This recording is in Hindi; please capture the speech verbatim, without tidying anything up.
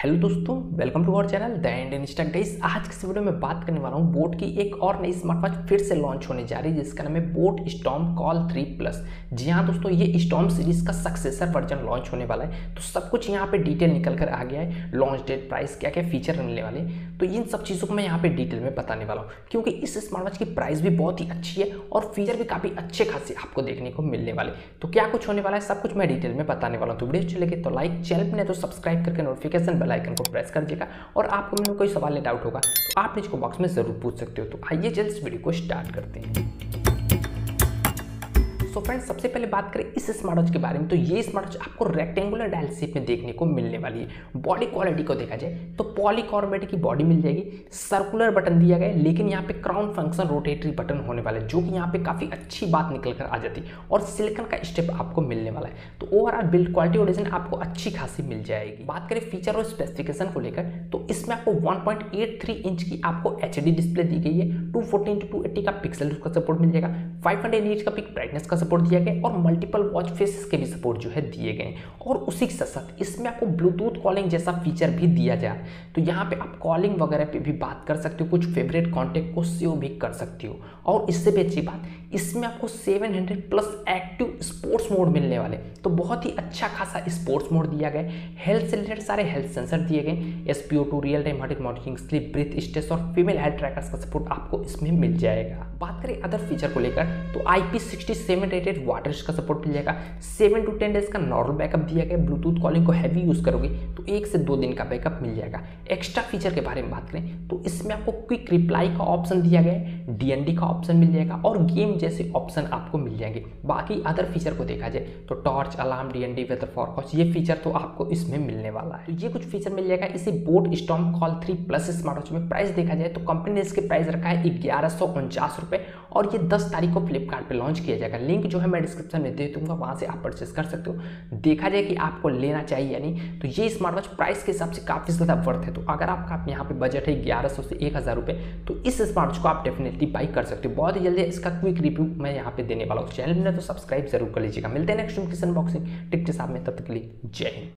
हेलो दोस्तों, welcome to our channel the Indian stock guys. आज के इस वीडियो में बात करने वाला हूँ बोट की एक और नई स्मार्ट वॉच फिर से लॉन्च होने जा रही है जिसका नाम है Boat storm call three plus. जी हाँ दोस्तों, ये स्टॉर्म सीरीज का सक्सेसर वर्जन लॉन्च होने वाला है। तो सब कुछ यहाँ पे डिटेल निकल कर आ गया है, लॉन्च डेट, प्राइस, क्या क्या फीचर मिलने वाले, तो इन सब चीज़ों को मैं यहाँ पे डिटेल में बताने वाला हूँ क्योंकि इस स्मार्ट वॉच की प्राइस भी बहुत ही अच्छी है और फीचर भी काफ़ी अच्छे खासे आपको देखने को मिलने वाले। तो क्या कुछ होने वाला है सब कुछ मैं डिटेल में बताने वाला हूँ। तो वीडियो अच्छी लगे तो लाइक, चैनल पर नहीं तो सब्सक्राइब करके नोटिफिकेशन बेल आइकन को प्रेस कर दीजिएगा और आपको में कोई सवाल या डाउट होगा तो आप नीचे बॉक्स में जरूर पूछ सकते हो। तो आइए जल्द इस वीडियो को स्टार्ट करते हैं। सो so फ्रेंड्स, सबसे पहले बात करें इस स्मार्ट वॉच के बारे में, तो ये स्मार्ट वॉच आपको रेक्टेंगुलर डायल शेप में देखने को मिलने वाली है। बॉडी क्वालिटी को देखा जाए तो पॉलीकार्बोनेट की बॉडी मिल जाएगी, सर्कुलर बटन दिया गया है, लेकिन यहाँ पे क्राउन फंक्शन रोटेटरी बटन होने वाला है जो कि यहाँ पे काफी अच्छी बात निकल कर आ जाती है और सिलिकॉन का स्टेप आपको मिलने वाला है। तो ओवरऑल बिल्ड क्वालिटी और डिजाइन आपको अच्छी खासी मिल जाएगी। बात करें फीचर और स्पेसिफिकेशन को लेकर तो इसमें आपको one point eight three inch की आपको एच डी डिस्प्ले दी गई है, two forty into two eighty का पिक्सल का सपोर्ट मिल जाएगा, फाइव हंड्रेड नीट्स का पिक ब्राइटनेस का सपोर्ट दिया गया और मल्टीपल वॉच फेसेस के भी सपोर्ट जो है दिए गए हैं। और उसी के साथ साथ इसमें आपको ब्लूटूथ कॉलिंग जैसा फीचर भी दिया जाए, तो यहाँ पे आप कॉलिंग वगैरह पे भी बात कर सकते हो, कुछ फेवरेट कॉन्टेक्ट को सेव भी कर सकती हो। और इससे भी अच्छी बात, इसमें आपको seven hundred plus active sports mode मिलने वाले, तो बहुत ही अच्छा खासा स्पोर्ट्स मोड दिया गया। हेल्थ से रिलेटेड सारे हेल्थ सेंसर दिए गए, S P O two, real time heart monitoring, sleep, breath stress और फीमेल हेल्थ ट्रैकर्स का सपोर्ट आपको इसमें मिल जाएगा। बात करें अदर फीचर को लेकर तो I P sixty seven rated water का सपोर्ट मिल जाएगा, सेवन टू टेन डेज का नॉर्मल बैकअप दिया गया। ब्लूटूथ कॉलिंग को हैवी यूज करोगे तो एक से दो दिन का बैकअप मिल जाएगा। एक्स्ट्रा फीचर के बारे में बात करें तो इसमें आपको क्विक रिप्लाई का ऑप्शन दिया गया है, डी एन डी का ऑप्शन मिल जाएगा और गेम जैसे ऑप्शन आपको मिल जाएंगे। बाकी अदर फीचर को देखा जाए तो torch, alarm, D N D, weather forecast, ये फीचर तो आपको इसमें मिलने वाला है। तो ये कुछ फीचर मिल जाएगा इसी Boat storm call three plus smart watch में। प्राइस देखा जाए तो कंपनी ने इसके प्राइस रखा है ग्यारह सौ उनचास रुपए और ये दस तारीख को फ्लिपकार्ट पे लॉन्च किया जाएगा। लिंक जो है मैं डिस्क्रिप्शन में दे दूंगा, वहां से आप परचेस कर सकते हो। देखा जाए कि आपको लेना चाहिए या नहीं, तो ये स्मार्ट वॉच प्राइस के हिसाब से काफी ज्यादा वर्थ है। तो अगर आपका यहाँ पे बजट है ग्यारह सौ से एक हजार रुपए तो इस स्मार्ट वॉच को आप डेफिनेटली बाई कर सकते हो। बहुत ही जल्दी इसका क्विक रिव्यू मैं यहाँ पे देने वाला हूँ। चैनल में तो सब्सक्राइब जरूर कर लीजिएगा। मिलते हैं नेक्स्ट किसी अनबॉक्सिंग टिप के साथ में, तब तक के लिए जय हिंद।